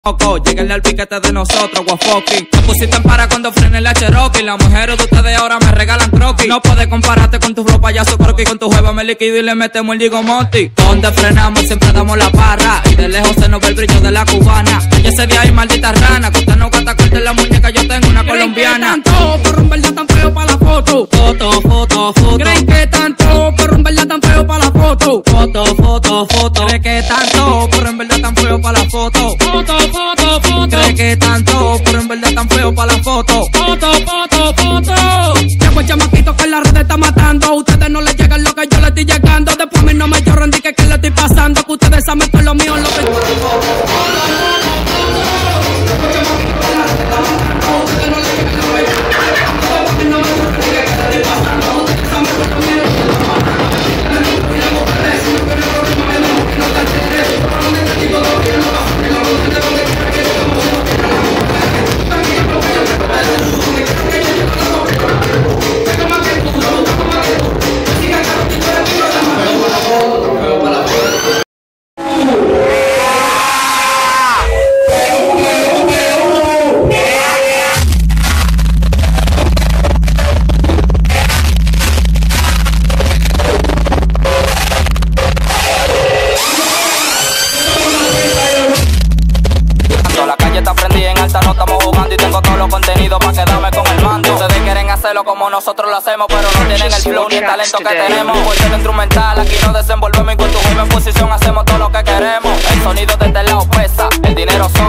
Lleguenle al piquete de nosotros, guafoki. Te pusiste en para cuando frene la Cherokee. Las mujeres de ustedes ahora me regalan croquis. No puedes compararte con tu flow payaso croquis. Con tu jueva me liquido y le metemos el Digo Monty. Donde frenamos siempre damos la parra. Y de lejos se nos ve el brillo de la cubana. Ese día hay maldita rana. Que usted no gata corte la muñeca, yo tengo una colombiana. ¿Creen que tanto, pero en verdad tan feo para la foto? Foto, foto, foto. ¿Creen que tanto, pero en verdad tan feo para la foto? Foto, foto, foto. ¿Creen que tanto, pero en verdad tan feo para la foto? Foto, foto, foto. ¿Creen que tanto, pero en verdad tan feo para la foto? Foto, foto, foto. Llevo el chamaquito que la red está matando. A ustedes no les llega lo que yo le estoy llegando. Después a mí no me lloran, di que le estoy pasando. Que ustedes saben que lo mío es lo que... No estamos jugando y tengo todos los contenidos para quedarme con el mando. Ustedes quieren hacerlo como nosotros lo hacemos, pero no tienen el flow ni el talento que tenemos. Por ser instrumental, aquí nos desenvolvemos y con tu en posición hacemos todo lo que queremos. El sonido desde el lado pesa, el dinero